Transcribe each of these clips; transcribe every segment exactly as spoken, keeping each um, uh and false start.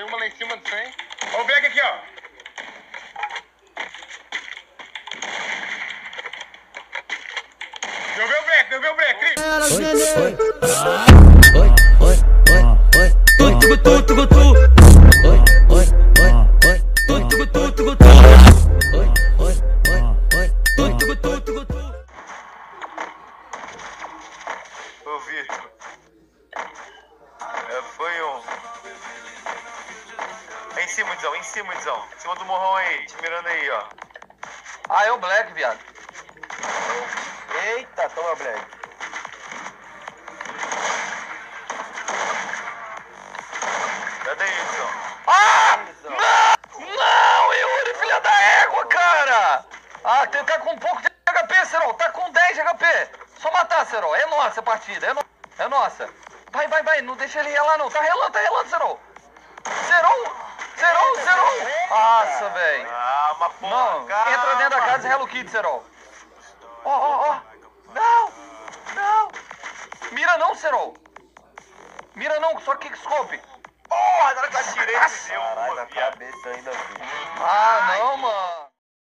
uma lá em cima do trem. Ó o Black aqui, ó. Deu ver o Black, deu ver o Black, Cris. Oi, oi, oi, oi, oi, oi, tugu, tu, tugu, tu. Oi, oi, oi, oi, oi, tugu, tu, tugu, tu. Oi, oi, oi, oi, oi, tugu, tu, tugu, tu. Ô, Vitor. É, foi um. É em cima, Dizão, em cima, Dizão. Em cima do morrão aí, te mirando aí, ó. Ah, é o Black, viado. Eita, toma, Black. Cadê aí, Dizão? Ah! Não! Não, Yuri, filha da égua, cara! Ah, tem que tá com um pouco de H P, Serol. Tá com dez de H P. Só matar, Serol. É nossa a partida, é, no... é nossa. Vai, vai, vai, não deixa ele relar, não. Tá relando, tá relando, Serol. Serol! Serol, Serol! Nossa, velho. Ah, mas porra, Não, calma. entra dentro da casa e rela o kit, Serol. Ó, ó, ó. Não! Não! Mira não, Serol. Mira não, só kickscope. Porra, na hora que eu atirei, me deu Caralho, uma, na viado. cabeça ainda, filho. Ah, não, mano.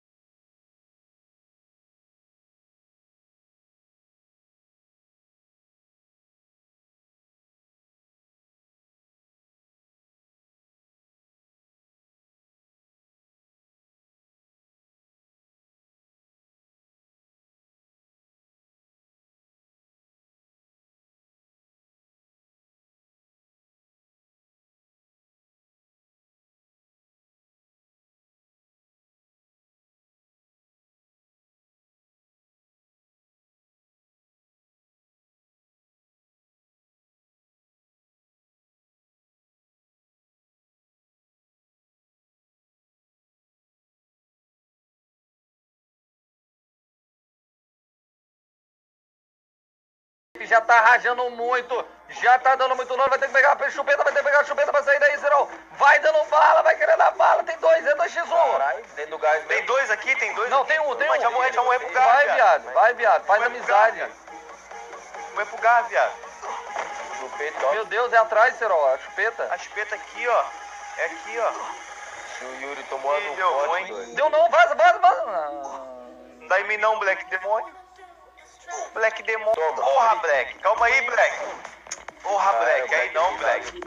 Já tá rajando muito, já tá dando muito dano, vai ter que pegar a chupeta, vai ter que pegar a chupeta pra sair daí, Serol. Vai dando bala, vai querer dar bala, tem dois, é dois por um. Caralho, dentro do gás. Tem dois aqui, tem dois Não, aqui. tem um, tem um. Vai, já morrer, já morrer pro gás, Vai, viado, vai, viado, faz Vai pro amizade. gás, Morrer pro gás, viado. Chupeta, meu Deus, é atrás, Serol, a chupeta. A chupeta aqui, ó. É aqui, ó. O Yuri tomou Ih, deu ruim. Deu não, vaza, vaza, vaza. Não dá em mim não, Black Demônio. Black Demônio. Porra, Black. Calma aí, Black. Porra, Black. Aí não, Black.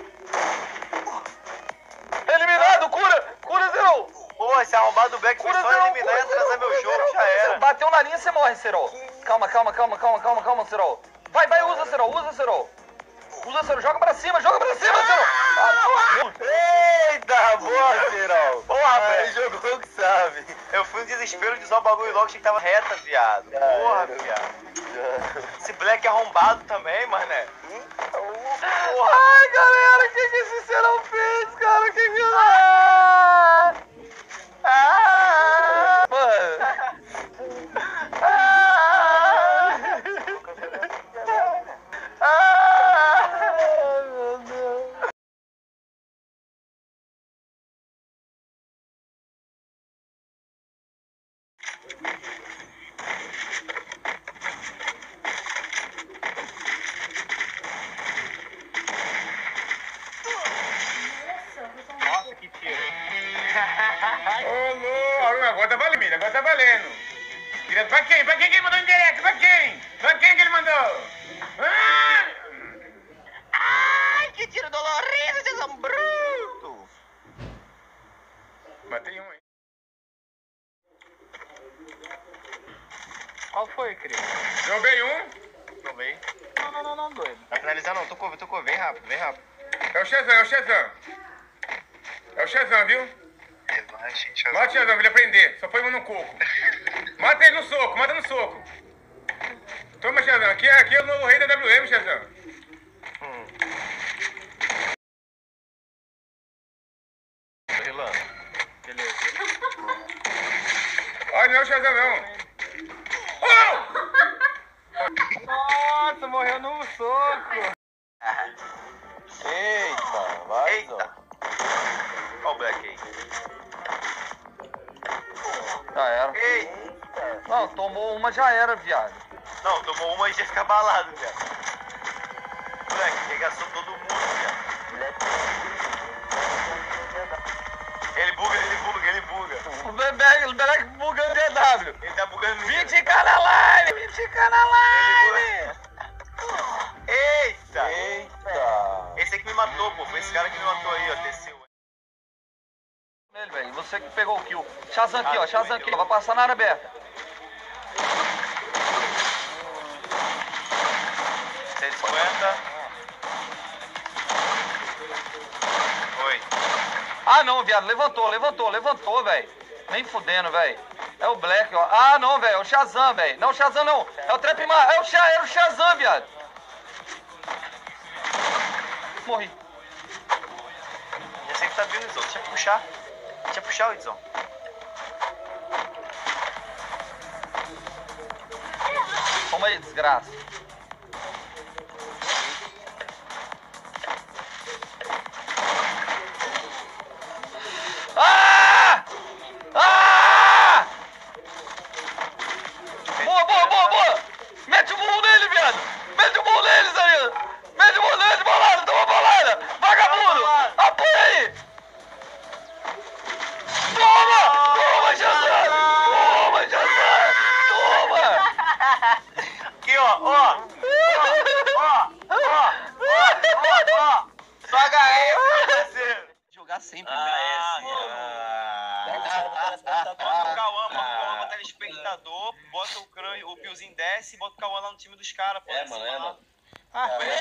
Eliminado, cura, cura, Serol. Pô, esse arrombado do Black foi Cura, só Serol, eliminar e cura, atrasar Serol, meu jogo, Serol, já era. Bateu na linha, você morre, Serol. Calma, calma, calma, calma, calma, calma, calma, Serol. Vai, vai, usa, Serol, usa, Serol. Usa, Serol, joga pra cima, joga pra cima, Serol. Ah, eita, boa, Serol. Porra, Aí velho. jogou que sabe. Eu fui no desespero de usar o bagulho logo, achei que tava reta, viado. Porra, viado. Esse Black é arrombado também, mané. Porra. Ai, galera, o que que esse Serol fez, cara? O que que... Ah! Ah! Mano. Ah! Ah! Meu Deus. Nossa, que tiro. Ô, louco. Agora tá valendo, Mira, agora tá valendo. Direto pra quem? Pra quem que ele mandou em direto? Pra quem? Pra quem que ele mandou? Ah! Ai, que tiro dolorido, Jesus bruto. Matei um aí. Qual foi, Cris? Joguei um. Tomei. Não, não, não, não, doido. Vai finalizar não, tocou, tocou, vem rápido, vem rápido. É o Shazam, é o Shazam. É o Shazam, viu? Relaxa, gente. Mata o Shazam, pra ele aprender. Só põe mão no coco. Mata ele no soco, mata no soco. Toma, Shazam. Aqui, é- aqui é o novo rei da W M, Shazam. Hum. Tô relando. Beleza. Olha, não é o Shazam, não. Oh! Nossa, morreu no soco. Eita, vai, Eita. Olha o Black aí. Já era. Eita. Não, tomou uma, já era, viado. Não, tomou uma e já fica abalado, viado. Black, regaçou todo mundo, viado. o Black bugando de E W. Ele tá bugando vinte k na live, vinte k na live. Eita! Eita! Esse aqui me matou, pô. Foi esse cara que me matou aí, ó. Desceu. Ele, velho, você que pegou o kill. Shazam aqui, Ah, ó, Shazam aqui, ó. Vai passar na área aberta. cento e cinquenta. Oi. Ah, não, viado, levantou, levantou, levantou, velho. Nem fudendo, velho. É o Black, ó. Ah, não, velho, é o Shazam, velho. Não, o Shazam não. É o Trap Mar. É o, Sha... é o Shazam, viado. Morri. Já sei que tá vindo, Izão. Deixa eu puxar. Deixa eu puxar o Izão. Toma aí, desgraça. Ah! Ah! Boa, boa, boa, boa! Mete o murro nele, viado! Mete o murro nele, Zé! Mete o murro nele, bolada! Toma bolada! Vagabundo! Apoia aí! Toma! Toma, Shazam! Toma, Shazam! Toma! Aqui, ó, ó. Ó, ó, ó, ó, ó. Só H S, parceiro. Jogar sempre Ah, H S. Bota o Cauã, bota o Cauã pra telespectador, bota o Cran, o Piozinho desce e bota o Cauã lá no time dos caras, pô. É, mano, é, mano. Parabéns,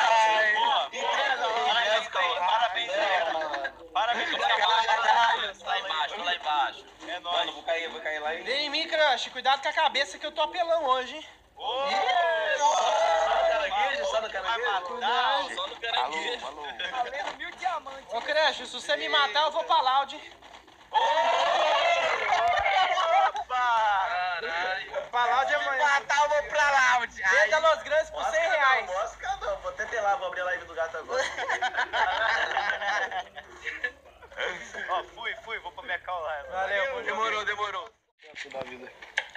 parabéns, parabéns pelo trabalho. Lá embaixo, lá embaixo. É nóis. Mano, vou cair, vou cair lá e... Vem em mim, Crush. Cuidado com a cabeça que eu tô apelão hoje, hein? Ô, Só no caranguejo, só no caranguejo. Cuidado. Só no caranguejo. Valendo mil diamantes. Ô, Crush, se você me matar, eu vou pra Loud. Caralho. Pra Loud amanhã. Matar, eu vou pra lá. Venda Los Grandes por cem reais. Mosca não, vou até ter lá, vou abrir a live do gato agora. ó, fui, fui, vou pra minha cal lá. Valeu, bom jogo. Demorou, demorou. Da vida.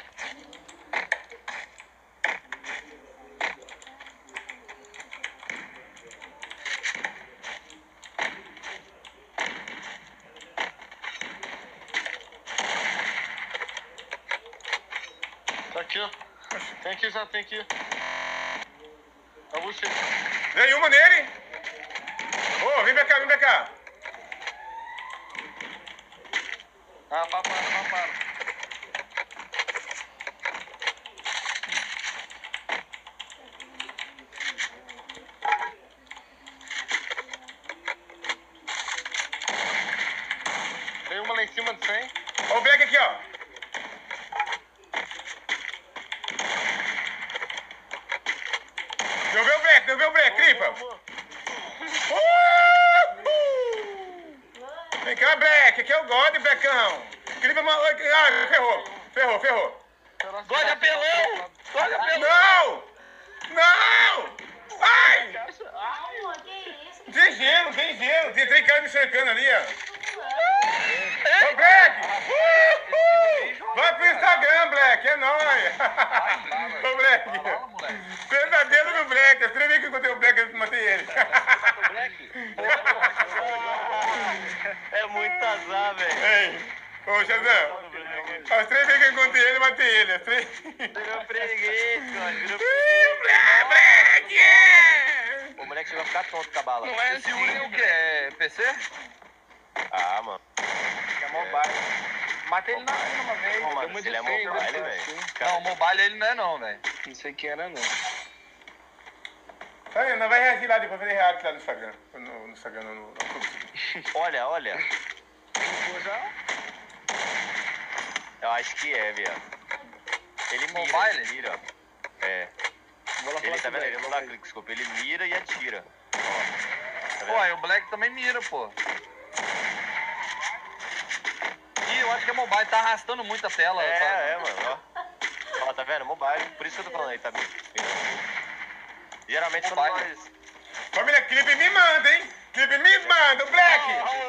Tá aqui, ó. Tem aqui, já tem aqui. Eu vou chegar. Dei uma nele. Ô, vem pra cá, vem pra cá. Ah, para, para, para, para. Tem uma lá em cima de cem. Ó o Black aqui, ó. Não vê o Black, não vê o Black, Cripa. Vem cá, Black, aqui é o God, Blackão. Cripa, ah, ferrou, ferrou, ferrou. God apelão! God apelão! Não! Não! Ai! Tem gelo, tem gelo. Tem três caras me cercando ali, ó. Ô, Black! Vai pro Instagram, Black, é nóis! Ô, Black! Pesadelo do Black, as três vezes que eu encontrei o Black, eu matei ele. É muito azar, velho. Ei, ô, Shazam, as três vezes que eu encontrei ele, eu matei ele. As três... Virou freguês, cara, virou Ih, Black, Black! Yeah! O moleque chegou a ficar tonto com a bala. Não é esse Uri o que? É P C? Ah, mano. É mobile. Matei ele na uma vez. Pô, mano, Deu uma ele é de cem, mobile, deu velho. cem. Não, mobile ele não é não, velho. Não sei quem era, não. Tá vendo? Nós vai reagir lá depois, fazer react lá no Instagram. No, no Instagram, no, no, no... Olha, olha. Eu acho que é, viado. Ele mira, Mobile? ele mira. É. Ele tá vendo? Ele não dá clique, desculpa. Ele mira e atira. Ó. Tá Pô, aí o Black também mira, pô. Ih, eu acho que é mobile, tá arrastando muito a tela. É, tá? é, mano, ó. Ó, tá vendo? Mobile. Por isso que eu tô falando aí, tá mirando. Geralmente quando Mobile. nós... Família, clipe me manda, hein? Clipe me manda, o Black!